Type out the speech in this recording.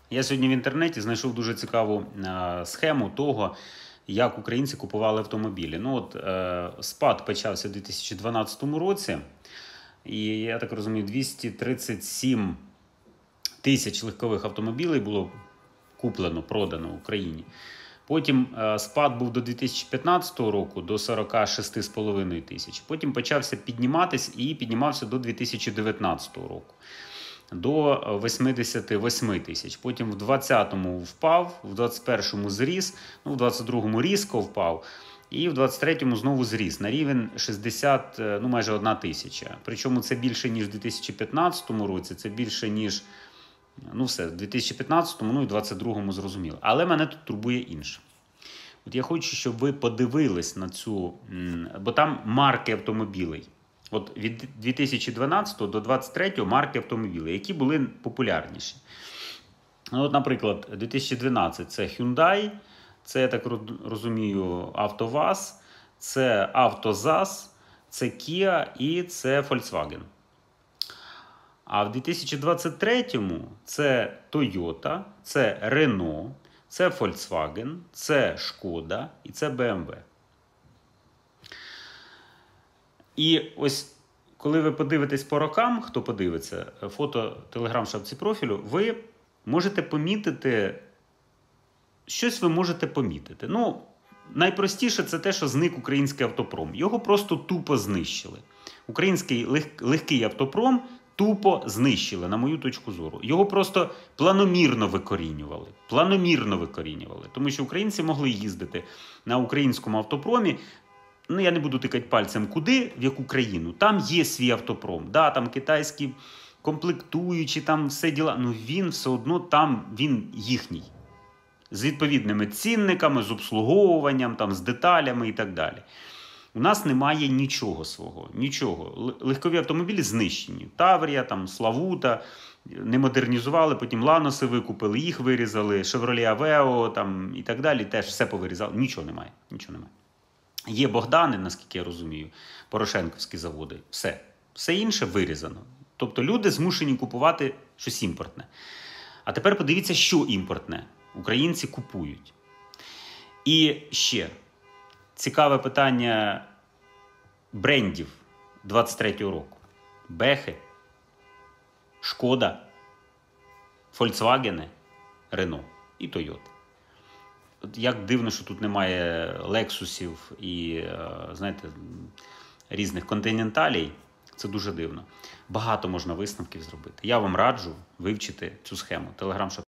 Я сьогодні в інтернеті знайшов дуже цікаву схему того, як українці купували автомобілі. Спад почався в 2012 році, і, я так розумію, 237 тисяч легкових автомобілів було куплено, продано в Україні. Потім спад був до 2015 року, до 46,5 тисяч. Потім почався підніматись і піднімався до 2019 року. До 88 тисяч. Потім в 20-му впав, в 21-му зріс, в 22-му різко впав. І в 23-му знову зріс на рівень 60, майже 1 тисяча. Причому це більше, ніж в 2015 році, це більше, ніж, в 2015-му, і 22-му зрозуміло. Але мене тут турбує інше. От я хочу, щоб ви подивились на цю, бо там марки автомобілей. От від 2012 до 2023 марки автомобілів, які були популярніші. Наприклад, 2012 – це Hyundai, це, я так розумію, АвтоВАЗ, це АвтоЗАЗ, це Kia і це Volkswagen. А в 2023-му це Toyota, це Renault, це Volkswagen, це Шкода і це BMW. І ось, коли ви подивитесь по рокам, хто подивиться, фото телеграм-шапці профілю, ви можете помітити, щось ви можете помітити. Найпростіше це те, що зник український автопром. Його просто тупо знищили. Український легкий автопром тупо знищили, на мою точку зору. Його просто планомірно викорінювали. Тому що українці могли їздити на українському автопромі. Я не буду тикати пальцем куди, в яку країну. Там є свій автопром. Да, там китайські комплектуючі, там все діла. Він все одно там, він їхній. З відповідними цінниками, з обслуговуванням, там, з деталями і так далі. У нас немає нічого свого. Нічого. Легкові автомобілі знищені. Таврія, там, Славута, не модернізували, потім Ланоси викупили, їх вирізали, Chevrolet Aveo там, і так далі. Теж все повирізали. Нічого немає. Є Богдани, наскільки я розумію, порошенківські заводи. Все інше вирізано. Тобто люди змушені купувати щось імпортне. А тепер подивіться, що імпортне українці купують. І ще цікаве питання брендів 23-го року. Бехи, Шкода, Volkswagen, Renault і Toyota. Як дивно, що тут немає лексусів і, різних континенталій. Це дуже дивно. Багато можна висновків зробити. Я вам раджу вивчити цю схему. Телеграм-шапці.